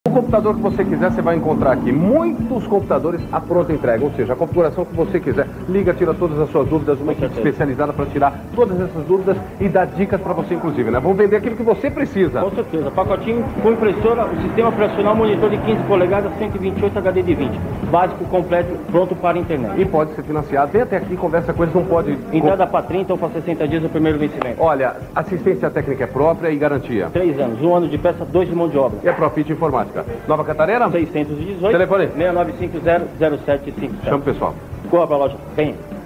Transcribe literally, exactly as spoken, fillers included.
O computador que você quiser, você vai encontrar aqui muitos computadores à pronta entrega, ou seja, a configuração que você quiser. Liga, tira todas as suas dúvidas, uma equipe especializada para tirar todas essas dúvidas e dar dicas para você, inclusive, né? Vamos vender aquilo que você precisa. Com certeza, pacotinho com impressora, o sistema operacional, monitor de quinze polegadas, cento e vinte e oito H D de vinte. Básico, completo, pronto para a internet. E pode ser financiado. Vem até aqui, conversa com eles, não pode... Entrada para trinta ou para sessenta dias o primeiro vencimento. Olha, assistência técnica é própria e garantia. Três anos, um ano de peça, dois de mão de obra. E a Profit Informática. Nova Catarina? seiscentos e dezoito. Telefone? seis nove cinco zero zero sete cinco sete. Chama o pessoal. Corra para a loja. Venha.